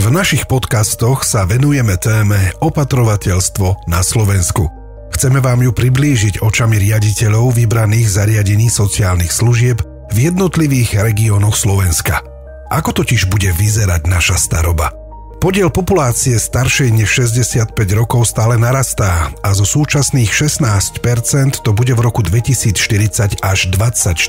V našich podcastoch sa venujeme téme opatrovateľstvo na Slovensku. Chceme vám ju priblížiť očami riaditeľov vybraných zariadení sociálnych služieb v jednotlivých regiónoch Slovenska. Ako totiž bude vyzerať naša staroba? Podiel populácie staršej než 65 rokov stále narastá a zo súčasných 16% to bude v roku 2040 až 24%.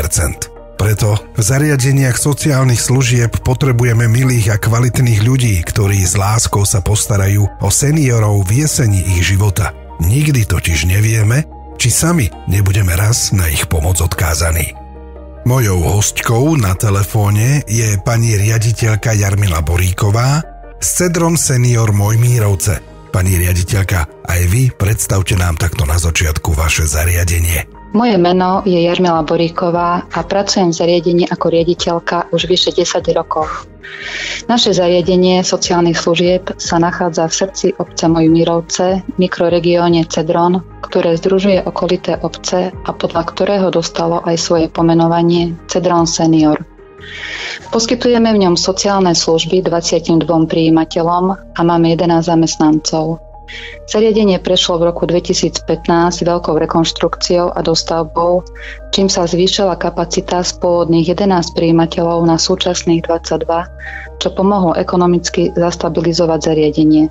Preto v zariadeniach sociálnych služieb potrebujeme milých a kvalitných ľudí, ktorí s láskou sa postarajú o seniorov v jeseni ich života. Nikdy totiž nevieme, či sami nebudeme raz na ich pomoc odkázaní. Mojou hostkou na telefóne je pani riaditeľka Jarmila Boríková z Cedron Senior Mojmírovce. Pani riaditeľka, aj vy predstavte nám takto na začiatku vaše zariadenie. Moje meno je Jarmila Boríková a pracujem v zariadení ako riaditeľka už vyše 10 rokov. Naše zariadenie sociálnych služieb sa nachádza v srdci obce Mojmírovce, v mikroregióne Cedron, ktoré združuje okolité obce a podľa ktorého dostalo aj svoje pomenovanie Cedron Senior. Poskytujeme v ňom sociálne služby 22 prijímateľom a máme 11 zamestnancov. Zariadenie prešlo v roku 2015 veľkou rekonštrukciou a dostavbou, čím sa zvýšila kapacita z pôvodných 11 prijímateľov na súčasných 22, čo pomohlo ekonomicky zastabilizovať zariadenie.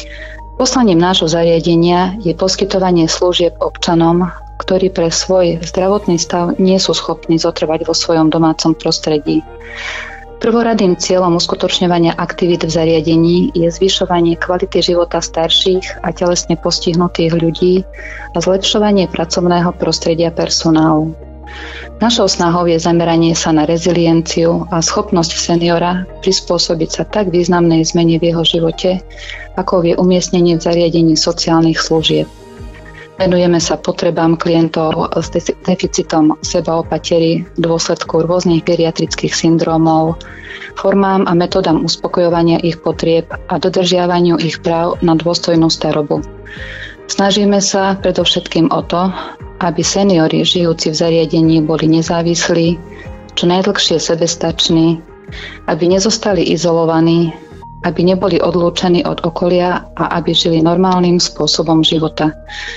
Poslaním nášho zariadenia je poskytovanie služieb občanom, ktorí pre svoj zdravotný stav nie sú schopní zotrvať vo svojom domácom prostredí. Prvoradým cieľom uskutočňovania aktivít v zariadení je zvyšovanie kvality života starších a telesne postihnutých ľudí a zlepšovanie pracovného prostredia personálu. Našou snahou je zameranie sa na rezilienciu a schopnosť seniora prispôsobiť sa tak významnej zmene v jeho živote, ako je umiestnenie v zariadení sociálnych služieb. Venujeme sa potrebám klientov s deficitom sebaopatery v dôsledku rôznych geriatrických syndrómov, formám a metodám uspokojovania ich potrieb a dodržiavaniu ich práv na dôstojnú starobu. Snažíme sa predovšetkým o to, aby seniori žijúci v zariadení boli nezávislí, čo najdlhšie sebestační, aby nezostali izolovaní, aby neboli odlúčení od okolia a aby žili normálnym spôsobom života.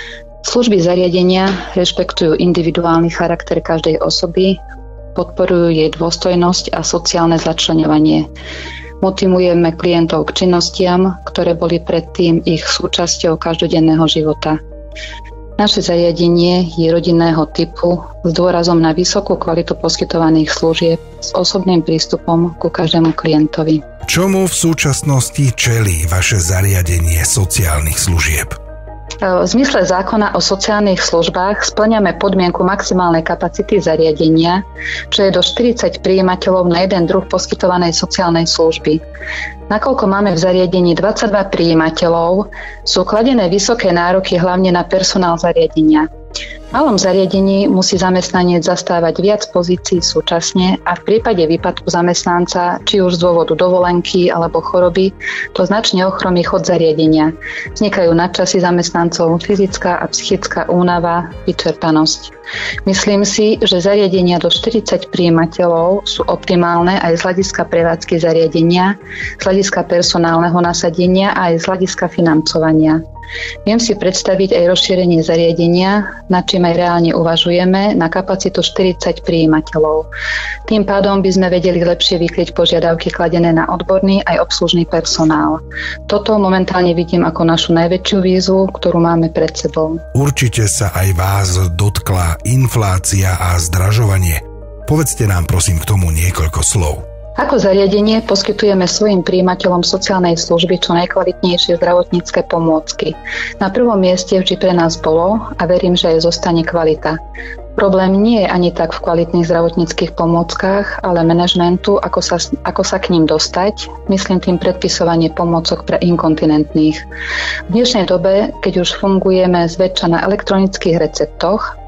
Služby zariadenia rešpektujú individuálny charakter každej osoby, podporujú jej dôstojnosť a sociálne začleňovanie. Motivujeme klientov k činnostiam, ktoré boli predtým ich súčasťou každodenného života. Naše zariadenie je rodinného typu s dôrazom na vysokú kvalitu poskytovaných služieb s osobným prístupom ku každému klientovi. Čomu v súčasnosti čelí vaše zariadenie sociálnych služieb? V zmysle zákona o sociálnych službách spĺňame podmienku maximálnej kapacity zariadenia, čo je do 40 prijímateľov na jeden druh poskytovanej sociálnej služby. Nakoľko máme v zariadení 22 prijímateľov, sú kladené vysoké nároky hlavne na personál zariadenia. V malom zariadení musí zamestnanec zastávať viac pozícií súčasne a v prípade výpadku zamestnanca, či už z dôvodu dovolenky alebo choroby, to značne ochromí chod zariadenia. Vznikajú nadčasy zamestnancov, fyzická a psychická únava, vyčerpanosť. Myslím si, že zariadenia do 40 prijímateľov sú optimálne aj z hľadiska prevádzky zariadenia, z hľadiska personálneho nasadenia a aj z hľadiska financovania. Viem si predstaviť aj rozšírenie zariadenia, nad čím aj reálne uvažujeme, na kapacitu 40 prijímateľov. Tým pádom by sme vedeli lepšie vykryť požiadavky kladené na odborný aj obslužný personál. Toto momentálne vidím ako našu najväčšiu výzvu, ktorú máme pred sebou. Určite sa aj vás dotkla inflácia a zdražovanie. Povedzte nám prosím k tomu niekoľko slov. Ako zariadenie poskytujeme svojim prijímateľom sociálnej služby čo najkvalitnejšie zdravotnícke pomôcky. Na prvom mieste vždy pre nás bolo a verím, že aj zostane kvalita. Problém nie je ani tak v kvalitných zdravotníckych pomôckach, ale manažmentu, ako sa k ním dostať, myslím tým predpisovanie pomôcok pre inkontinentných. V dnešnej dobe, keď už fungujeme zväčša na elektronických receptoch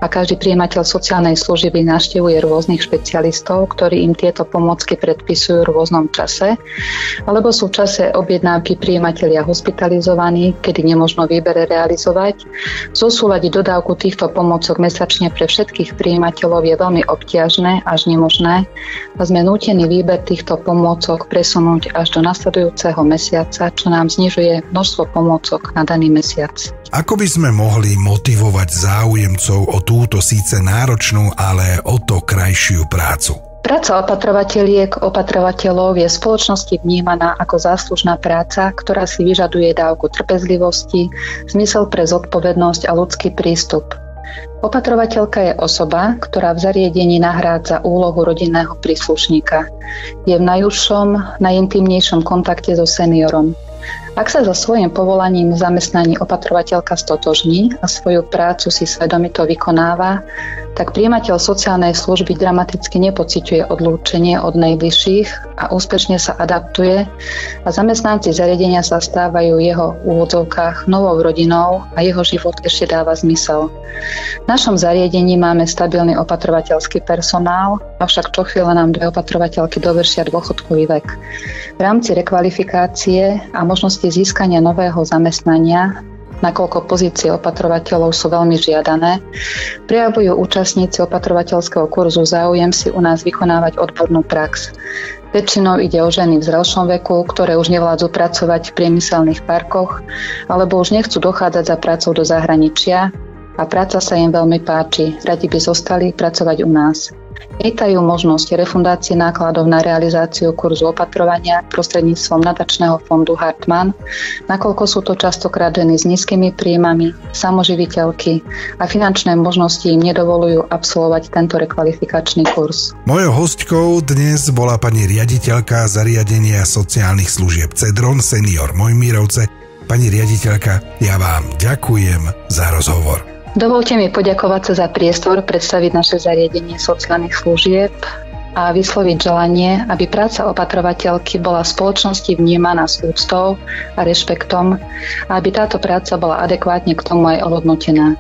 a každý prijímateľ sociálnej služby navštevuje rôznych špecialistov, ktorí im tieto pomôcky predpisujú v rôznom čase, alebo sú v čase objednávky prijímatelia hospitalizovaní, kedy nemožno výber realizovať. Zosúľadiť dodávku týchto pomôcok mesačne pre všetkých prijímateľov je veľmi obťažné až nemožné a sme nútení výber týchto pomôcok presunúť až do nasledujúceho mesiaca, čo nám znižuje množstvo pomôcok na daný mesiac. Ako by sme mohli motivovať záujemcov o túto síce náročnú, ale o to krajšiu prácu? Práca opatrovateliek, opatrovateľov je v spoločnosti vnímaná ako záslužná práca, ktorá si vyžaduje dávku trpezlivosti, zmysel pre zodpovednosť a ľudský prístup. Opatrovateľka je osoba, ktorá v zariadení nahrádza úlohu rodinného príslušníka. Je v najúžšom, najintímnejšom kontakte so seniorom. Ak sa so svojím povolaním v zamestnaní opatrovateľka stotožní a svoju prácu si svedomito vykonáva, tak prijímateľ sociálnej služby dramaticky nepociťuje odlúčenie od najbližších a úspešne sa adaptuje a zamestnanci zariadenia sa stávajú jeho v úvodzovkách novou rodinou a jeho život ešte dáva zmysel. V našom zariadení máme stabilný opatrovateľský personál, avšak čo chvíľa nám 2 opatrovateľky dovršia dôchodkový vek. V rámci rekvalifikácie a možnosti získania nového zamestnania, nakoľko pozície opatrovateľov sú veľmi žiadané, prejavujú účastníci opatrovateľského kurzu záujem si u nás vykonávať odbornú prax. Väčšinou ide o ženy v zrelšom veku, ktoré už nevládzu pracovať v priemyselných parkoch alebo už nechcú dochádzať za prácou do zahraničia a práca sa im veľmi páči, radi by zostali pracovať u nás. Vítajú možnosť refundácie nákladov na realizáciu kurzu opatrovania prostredníctvom nadačného fondu Hartmann, nakoľko sú to častokrát ženy s nízkymi príjmami, samoživiteľky a finančné možnosti im nedovolujú absolvovať tento rekvalifikačný kurz. Mojou hostkou dnes bola pani riaditeľka zariadenia sociálnych služieb Cedron Senior Mojmírovce. Pani riaditeľka, ja vám ďakujem za rozhovor. Dovolte mi poďakovať sa za priestor predstaviť naše zariadenie sociálnych služieb a vysloviť želanie, aby práca opatrovateľky bola v spoločnosti vnímaná s úctou a rešpektom a aby táto práca bola adekvátne k tomu aj ohodnotená.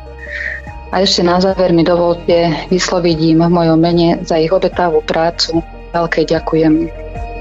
A ešte na záver mi dovolte vysloviť im v mojom mene za ich obetavú prácu veľké ďakujem.